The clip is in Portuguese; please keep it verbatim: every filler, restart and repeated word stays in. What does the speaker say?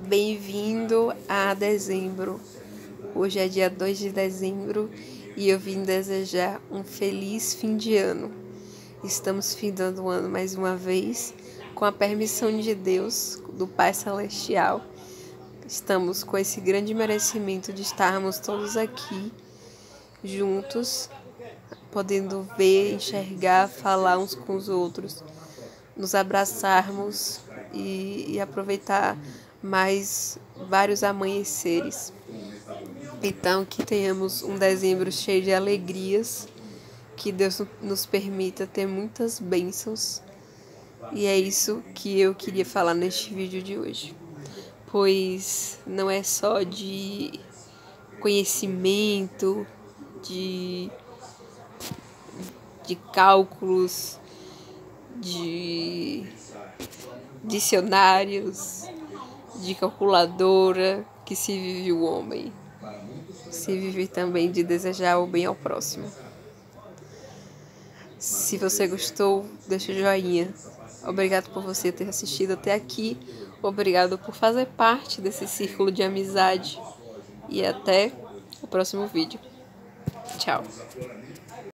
Bem-vindo a dezembro. Hoje é dia dois de dezembro e eu vim desejar um feliz fim de ano. Estamos findando o ano mais uma vez, com a permissão de Deus, do Pai Celestial. Estamos com esse grande merecimento de estarmos todos aqui juntos, podendo ver, enxergar, falar uns com os outros, nos abraçarmos e, e aproveitar mais vários amanheceres. Então, que tenhamos um dezembro cheio de alegrias, que Deus nos permita ter muitas bênçãos. E é isso que eu queria falar neste vídeo de hoje. Pois não é só de conhecimento, de, de cálculos, de dicionários, de calculadora que se vive o homem. Se vive também de desejar o bem ao próximo. Se você gostou, deixa o joinha. Obrigado por você ter assistido até aqui. Obrigado por fazer parte desse círculo de amizade. E até o próximo vídeo. Tchau.